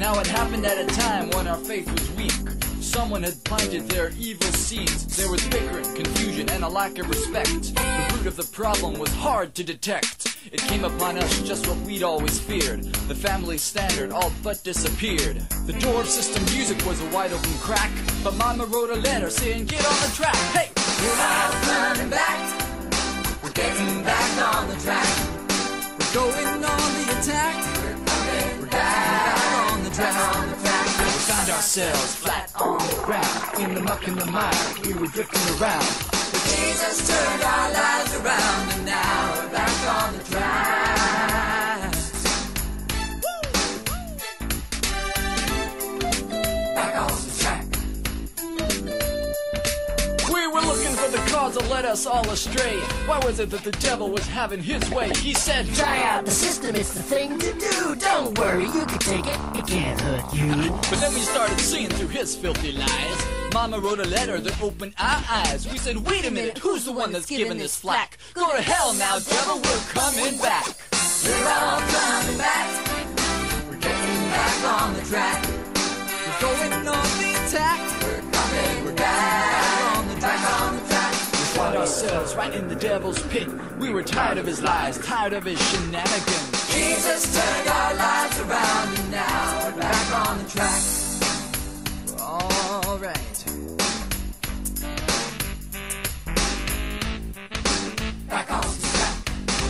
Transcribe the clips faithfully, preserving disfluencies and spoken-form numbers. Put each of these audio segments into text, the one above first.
Now it happened at a time when our faith was weak. Someone had planted their evil seeds. There was bickering, confusion, and a lack of respect. The root of the problem was hard to detect. It came upon us just what we'd always feared. The family standard all but disappeared. The door system music was a wide open crack, but Mama wrote a letter saying, get on the track. Hey! We're not coming back. We're getting back on the track. We're going on the attack. We're coming We're back. back on the track. Back on the track. We found ourselves flat on the ground. In the muck and the mire, we were drifting around. But Jesus turned our lives around, and now we're back on the track. Back on the track. We were looking for the cause that led us all astray. Why was it that the devil was having his way? He said, try out the system, it's the thing to do. Don't worry, you can take it, it can't hurt you. But then we started seeing through his filthy lies. Mama wrote a letter that opened our eyes. We said, wait a minute, who's the one that's giving this flack? Go to hell now, devil, we're coming back. We're all coming back. We're getting back on the track. We're going on the attack. We're coming we're back on the track. Back on the track. We found ourselves right in the devil's pit. We were tired of his lies, tired of his shenanigans. Jesus turned our lives around, and now we're back on the track. All right. Back on the track.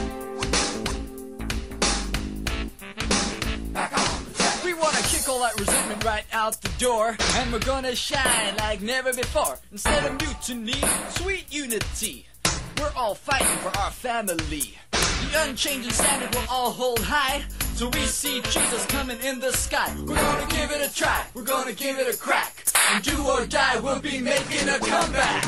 Back on the track. We want to kick all that resentment right out the door, and we're gonna shine like never before. Instead of mutiny, sweet unity. We're all fighting for our family. The unchanging standard will all hold high, so we see Jesus coming in the sky. We're gonna give it a try, we're gonna give it a crack, and do or die, we'll be making a comeback.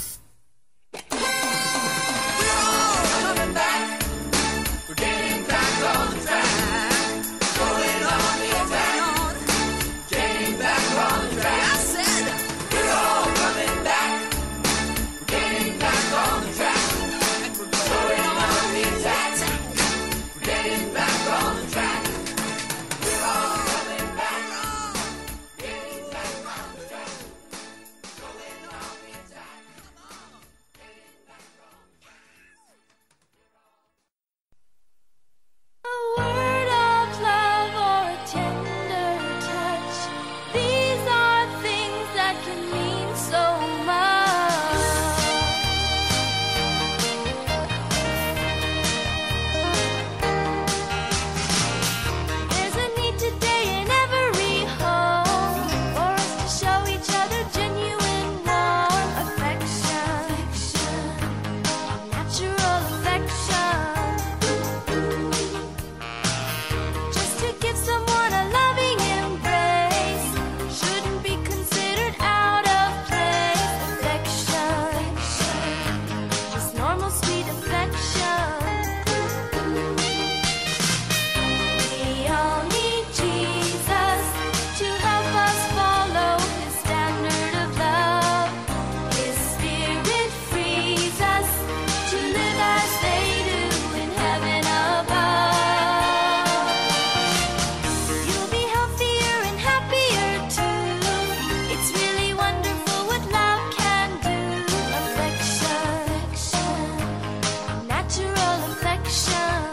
We're all coming back. We're getting back on the track. Going on the attack. Getting back on the track. I said, We're all coming back. We're getting back on the track. Going on the attack. We're getting back on the track. We're all coming back. Getting back on the track. Going on the attack. Getting back on the track. A word of love or a tender touch, these are things that can mean so much. There's a need today in every home for us to show each other genuine warm affection, natural affection. Just to give someone a loving embrace shouldn't be considered out of place. Affection, just normal sweet affection. We all need Jesus to help us follow His standard of love. His Spirit frees us to live as they do in heaven above. You'll be healthier and happier too. It's really wonderful what love can do. Affection, natural affection.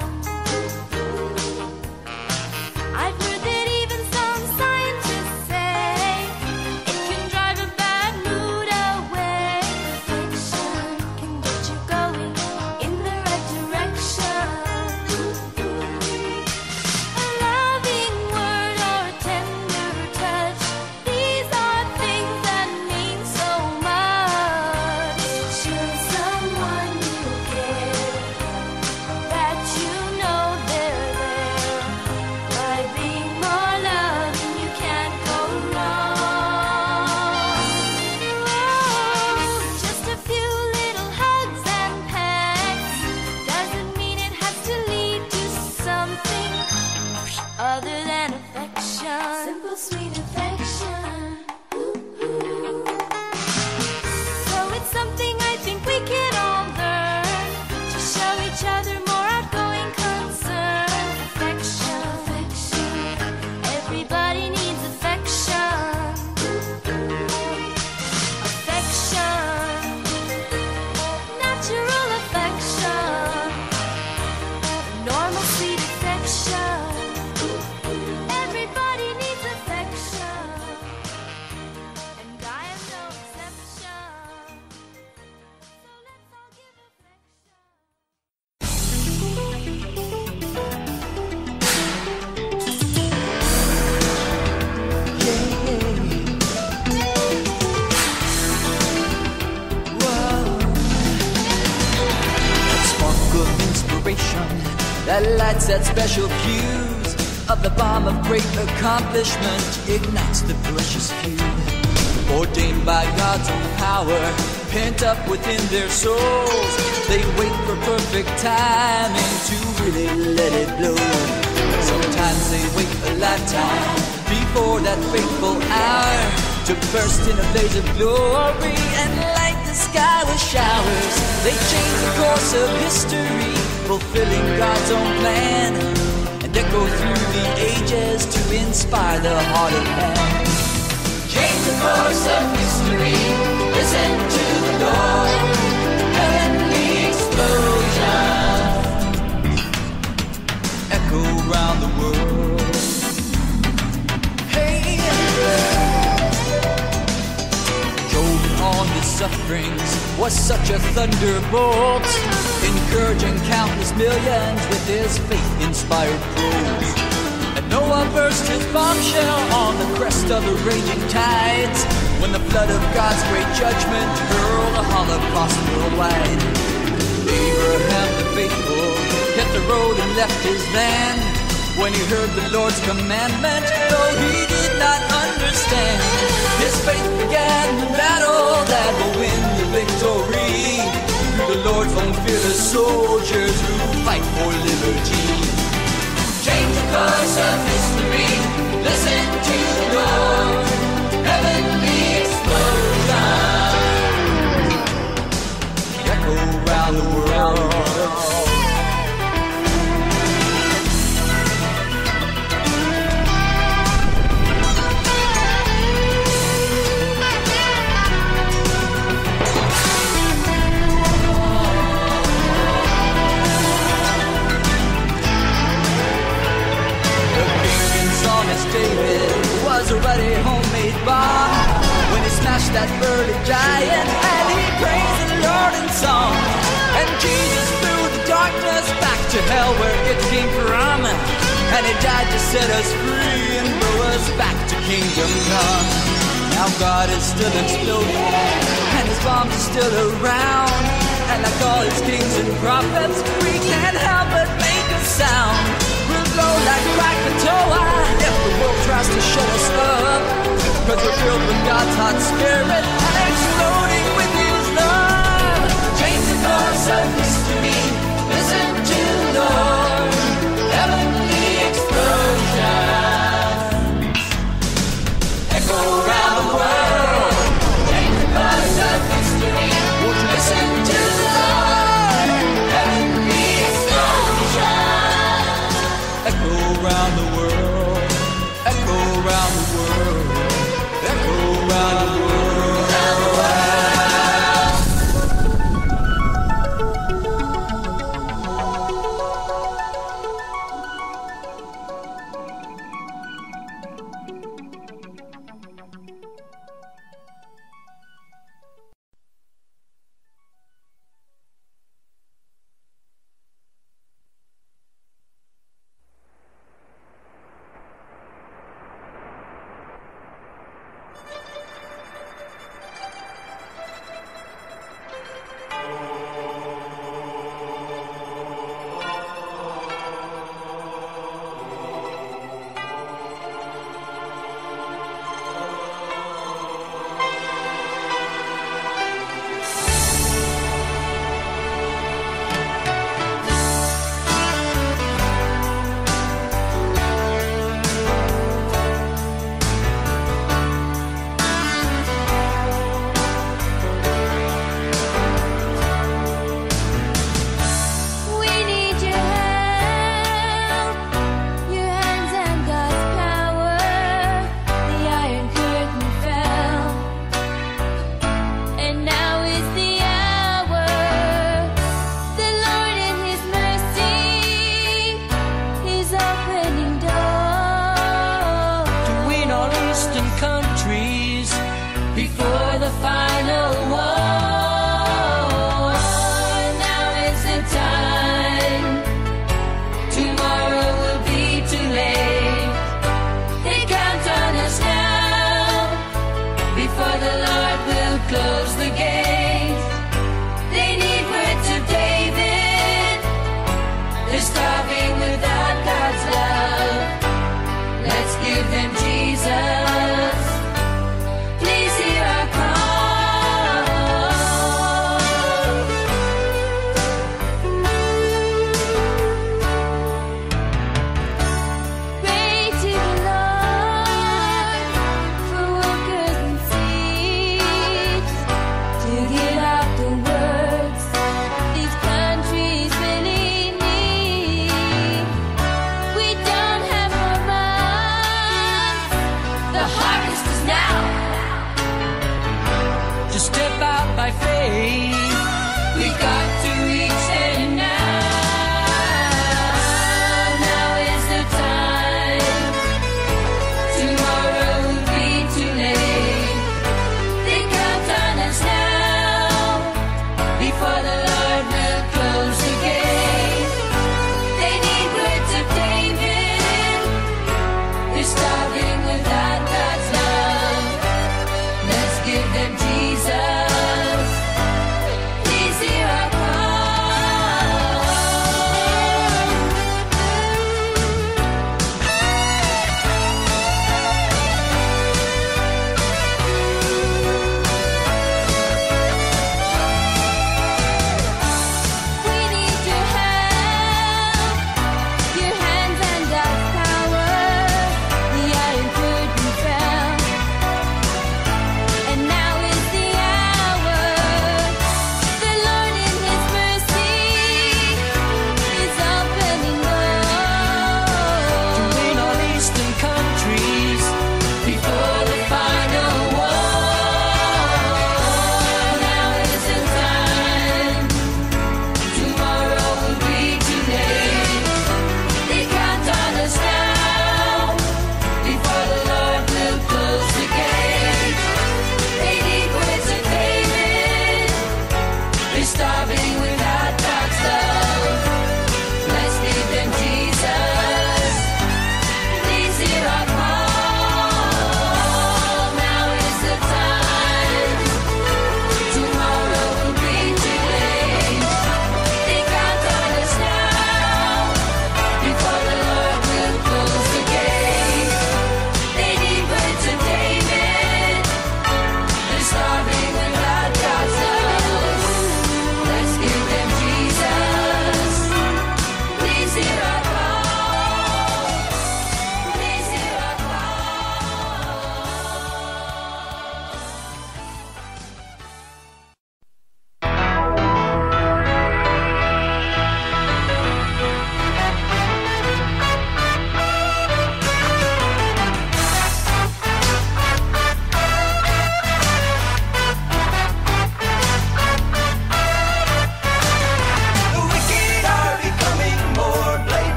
I've heard that even some scientists say it can drive a bad mood away. Affection can get you going in the right direction. A loving word or a tender touch, these are things that mean so much. Show someone you care, that you know they're there. By being more loving, you can't go wrong. Oh, just a few little hugs and pecks doesn't mean it has to lead to something other than affection. Simple, sweet affection. So it's something I think we can all learn to show each other more outgoing concern. Affection, everybody needs connection. Everybody needs affection, and I am no exception. So let's all give that lights that special fuse of the bomb of great accomplishment ignites the precious few, ordained by God's own power, pent up within their souls. They wait for perfect timing to really let it blow. Sometimes they wait a lifetime before that fateful hour to burst in a blaze of glory and light the sky with showers. They change the course of history, fulfilling God's own plan, and echo through the ages to inspire the heart of man. Change the course of history, listen to the Lord. Heavenly explosion, echo round the world. Hey, Job on his sufferings was such a thunderbolt, encouraging countless millions with his faith-inspired prose. And Noah burst his bombshell on the crest of the raging tides, when the flood of God's great judgment hurled a holocaust worldwide. Abraham the faithful hit the road and left his land when he heard the Lord's commandment, though he did not understand. His faith began the battle that will win the victory, through the Lord's own fearless soldiers who fight for liberty. change the course of history, listen to the Lord. Heavenly explosion, echo round the world. David was a ruddy homemade bomb when he smashed that burly giant, and he praised the Lord in song. And Jesus threw the darkness back to hell where it came from, and he died to set us free and blow us back to kingdom come. Now God is still exploding, and his bombs are still around, and like all his kings and prophets, we can't help but make a sound. We'll blow like Krakatoa if the world tries to shut us up, cause we're filled with God's hot spirit and exploding with his love. change the course of history, listen to the Lord. Heavenly explosion, echo around the world. Change the course of history, listen to the Lord. Heavenly explosion, Echo round the world, echo round the world, echo round the world.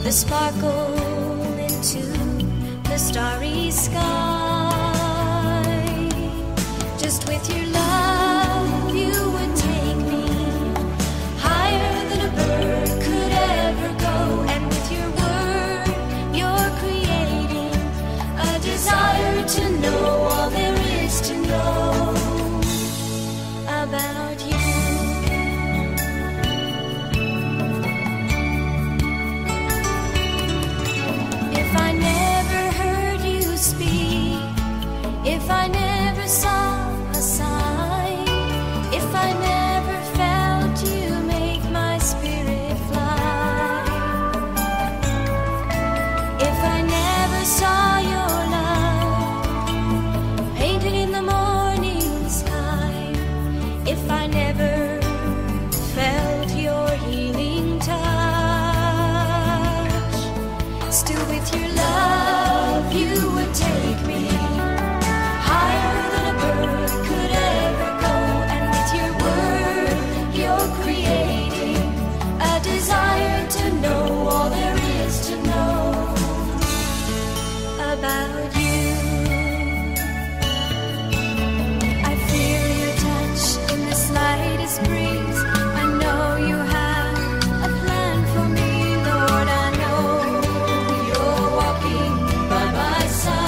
the sparkle into the starry sky. Just with your love, you would take me higher than a bird could ever go. And with your word, you're creating a desire to know all there is to know about you. If I never heard you speak, if I never saw a sign, if I never felt you make my spirit fly, if I never saw your love painted in the morning sky, if I never felt your healing touch, still with your love you would take me higher than a bird could ever go. And with your word, you're creating a desire to know all there is to know about you. I feel your touch in the slightest breeze. I know you have a plan for me, Lord. I know you're walking by my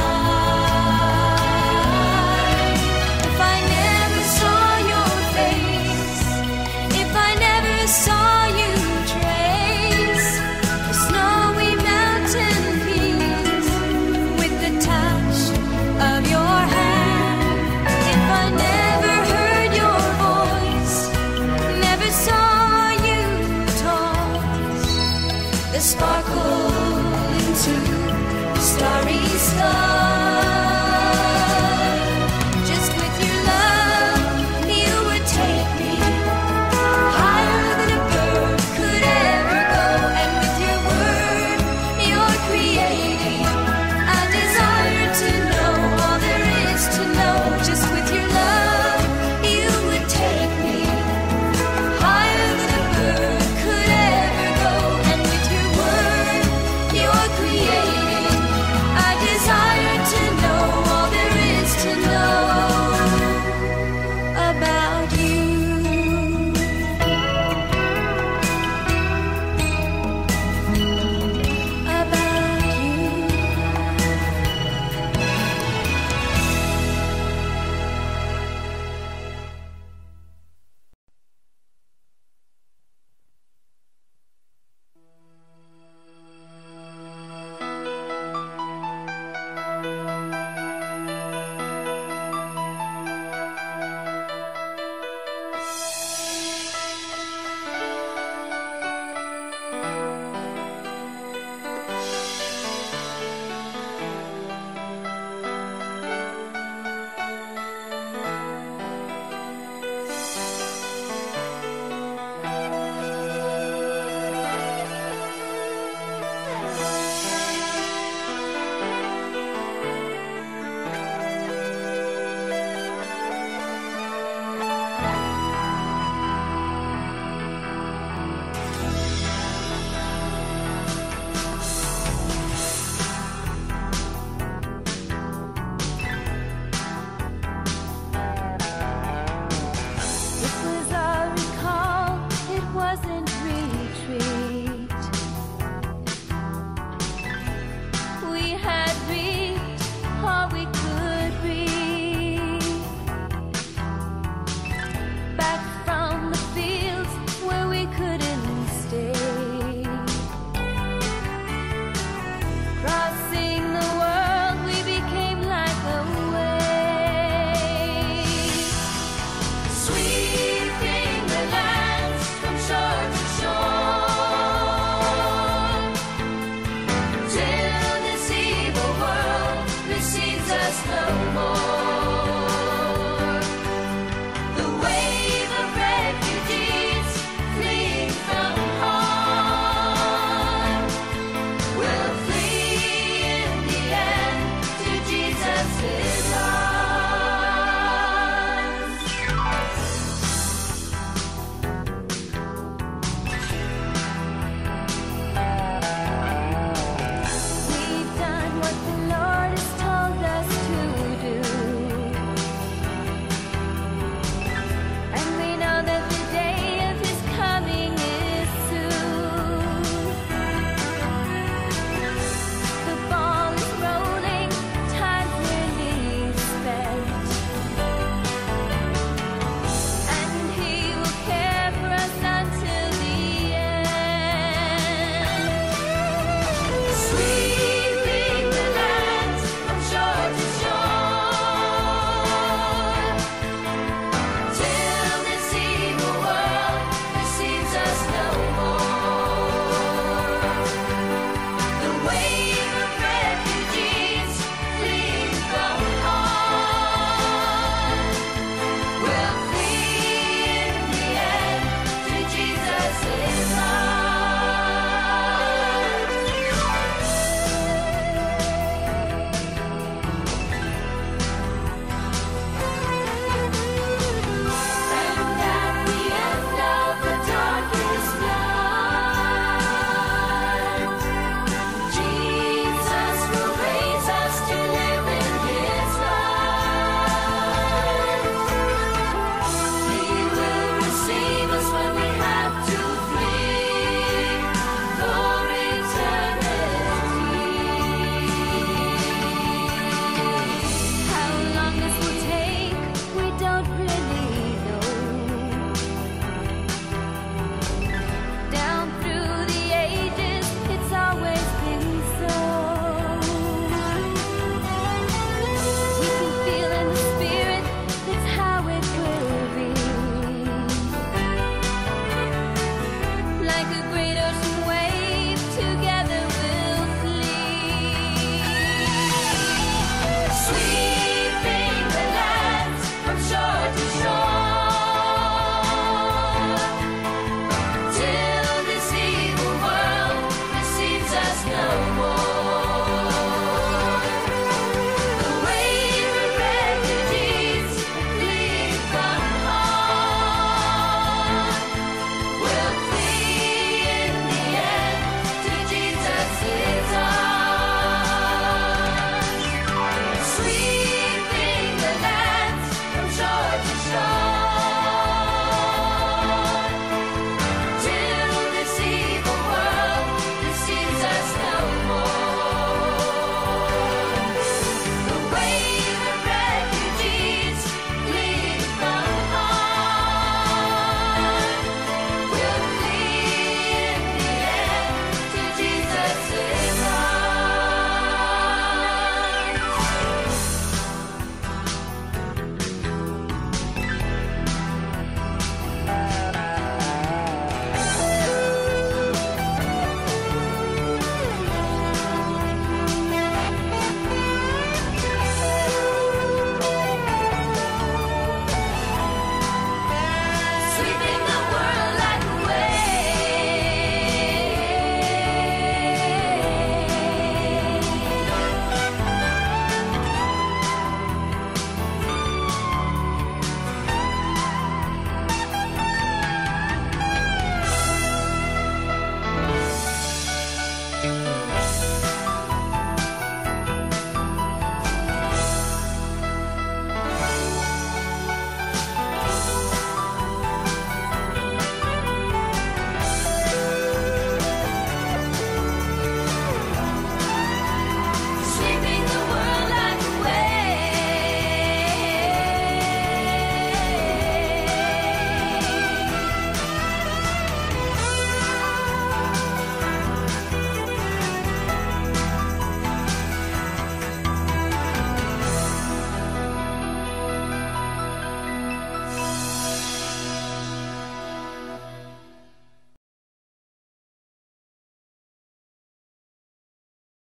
side. If I never saw your face, if I never saw you trace the snowy mountain peaks with the touch of your hand, if I never heard your voice, never saw you toss the sparkle into the starry sky.